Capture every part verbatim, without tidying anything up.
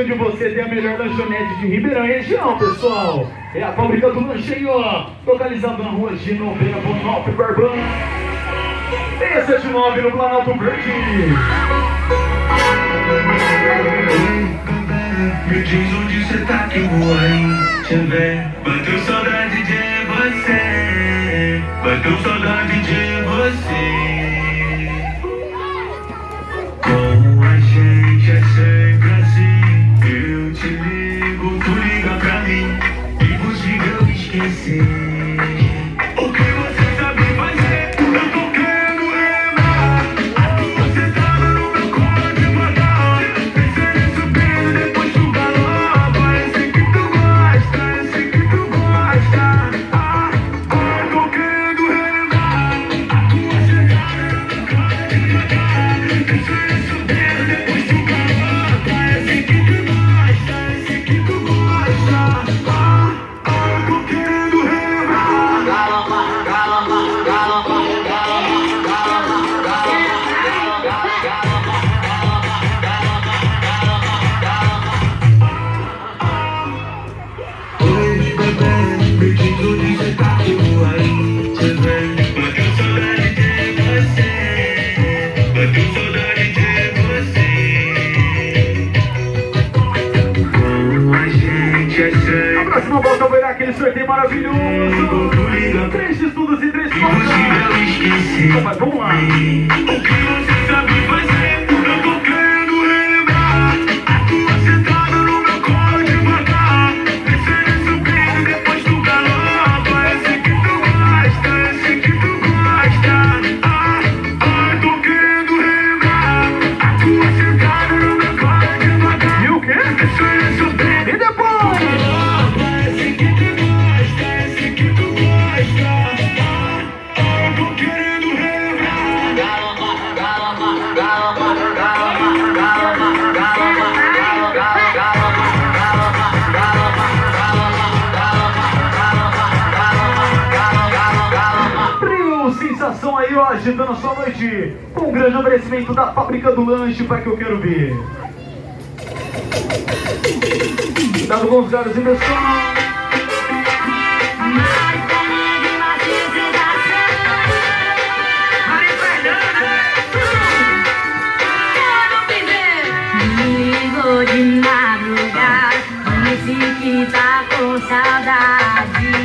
pertinho de você tem a melhor lanchonete de Ribeirão e região, pessoal. É a Fábrica do Lanche aí, ó. Localizado na rua Gino Vera Bonalpe Barbana. seiscentos e setenta e nove no Planalto Verde. Me diz onde cê tá que eu vou aí te ver. Bateu saudade de você. Bateu saudade de você. Como a gente é sempre assim. Eu te ligo, tu liga pra mim. Impossível eu esquecer. O que você sabe fazer? Eu tô querendo lembrar. Você tava no meu colo devagar. Pensando em subir, depois tu galopa. Eu sei que tu gosta, eu sei que tu gosta. Ah, ah, tô querendo relembrar. A tua chegada no meu colo devagar. Pensando em subir, depois tu galopa. Eu sei que tu gosta, eu sei que tu gosta. Ah, ah, eu tô querendo relembrar. Galopa, galopa, galopa, Oi, bebê, me diz onde cê tá que eu vou aí te ver. Bateu saudade de você. Bateu saudade de você. Como a gente é sempre. A próxima volta vai dar aquele sorteio maravilhoso. Três estudos e três fotos. Impossível esquecer. Mas vamos lá. O que você sabe fazer? Eu tô querendo relembrar. A tua sentada no meu colo devagar. Pensando em subir, depois tu galopa. Eu sei que tu gosta, eu sei que tu gosta. Ah, ah, eu tô querendo relembrar. A tua sentada no meu colo devagar. E o quê? Pensando em subir, E depois? eu sei que tu gosta, eu sei que tu gosta. Ah, ah, eu tô querendo relembrar. galopa, galopa, galopa, galopa, galopa, galopa, galopa, galopa, galopa. Trio Sensação aí, ó, agitando a sua noite. Com um grande oferecimento da Fábrica do Lanche para que eu quero ver. Cuidado com os garos e meus sons. Ligou de madrugada, disse que tá com saudade.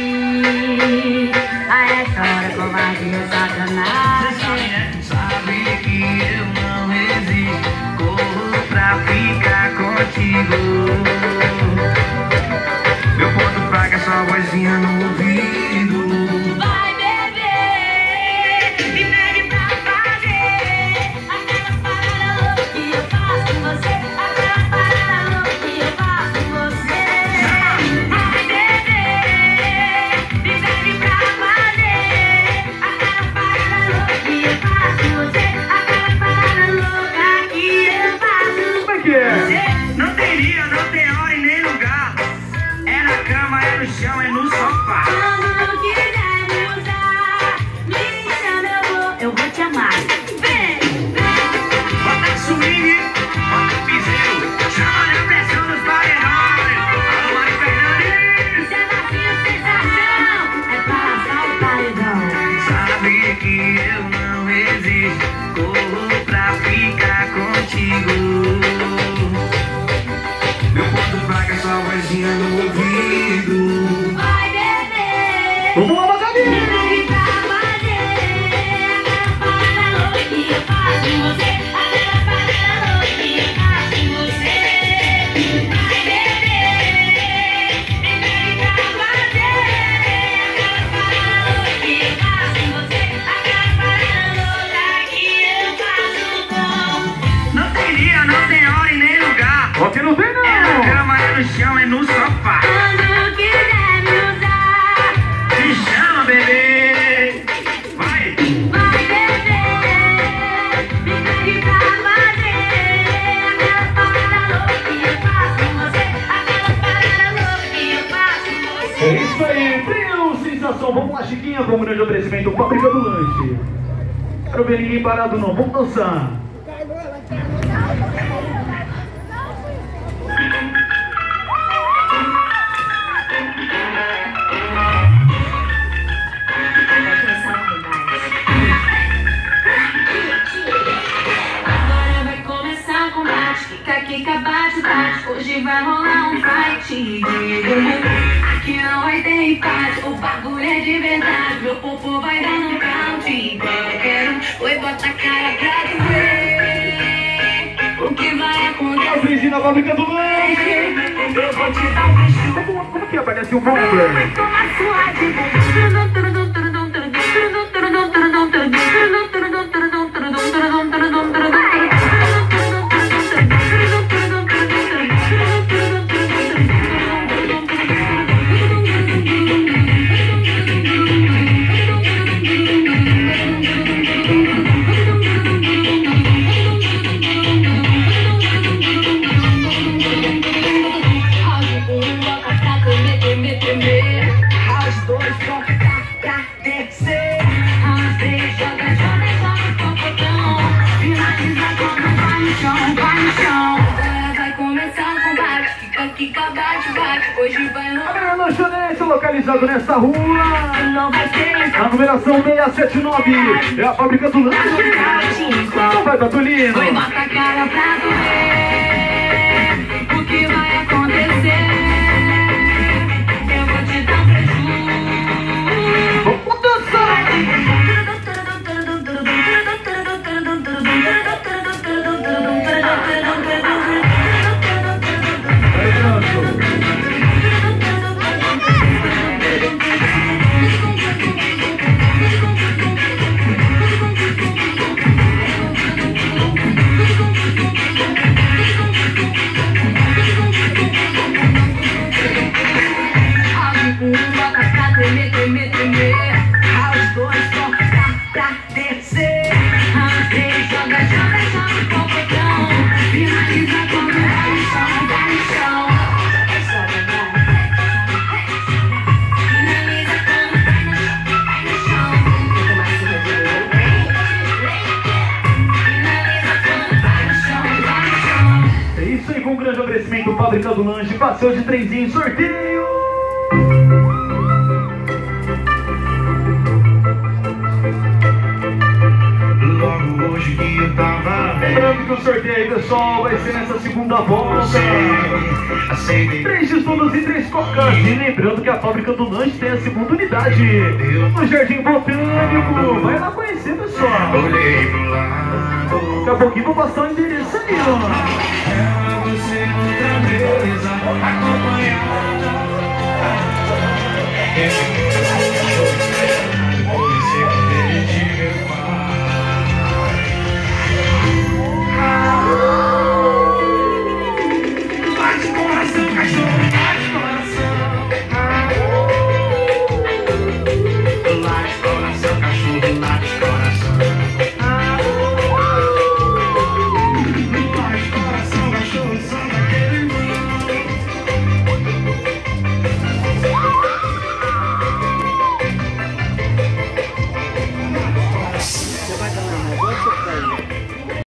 A essa hora covardia é sacanagem. Sabe que eu não resisto, corro pra ficar contigo. Meu ponto fraco é sua vozinha no ouvido. Vai beber, me pede pra fazer aquelas paradas loucas que eu faço com você. Aquelas paradas loucas que eu faço com você. Vai beber, me pede pra fazer aquelas paradas loucas que eu faço com você. Aquelas paradas loucas que eu faço. Como é que é? Você não tem dia, não tem hora e nem lugar. É na cama, é no chão, é no sofá. Quando quiser me usar, me chama, eu vou, eu vou te amar. Vem, vem. Bota swing, bota piseiro, chama na pressão dos paredões. Alô, Mari Fernandes. Isso é vacilo, sensação, é pra lançar o paredão. Sabe que eu não resisto, corro pra ficar contigo. Meu ponto fraco é sua vozinha no ouvido. Vai beber, Vamos lá, me Magali! pede pra fazer aquelas paradas loucas que eu faço com você. Aquelas paradas loucas que eu faço com você. Vai beber, me pede pra fazer aquelas paradas loucas que eu faço com você. Aquelas paradas loucas que eu faço com. Não tem dia, não tem hora e nem lugar. Ó que não tem É na não! cama, é no chão, é no sofá. Quando quiser me usar, Te chama, bebê. Vai. vai beber, me pede pra fazer aquelas paradas loucas que eu faço com você. Aquelas paradas loucas que eu faço com você. É isso aí, Trio Sensação. Vamos lá, Chiquinha, com um grande oferecimento Fábrica do Lanche. Quero ver ninguém parado não, vamos dançar. Hoje vai rolar um fight. Aqui não vai ter empate. O bagulho é de verdade. Meu popô vai dar no count. Quero, oi, bota a cara pra tu ver o que vai acontecer. A Brigitte na fábrica do lanche. Eu vou te dar um bicho. Como, como que aparece o bomber? Vai tomar sua de hoje vai no... A lanchonete localizado nessa rua. Não vai ter. A numeração seiscentos e setenta e nove. É a fábrica do lanche. Não vai, Tatulino. Foi bota a cara pra tu ver o que vai acontecer. Eu vou te dar um prejuízo. Vamos dançar. Fábrica do lanche, passeio de trenzinho, sorteio! Logo hoje que eu tava Lembrando que o sorteio aí, pessoal, vai ser nessa segunda volta. Três estudos e três cocas. E lembrando que a Fábrica do Lanche tem a segunda unidade no Jardim Botânico. Vai lá conhecer, pessoal. Olhei pro lado. Daqui a pouquinho vou passar o endereço ali, ó. Você outra vez acompanhada.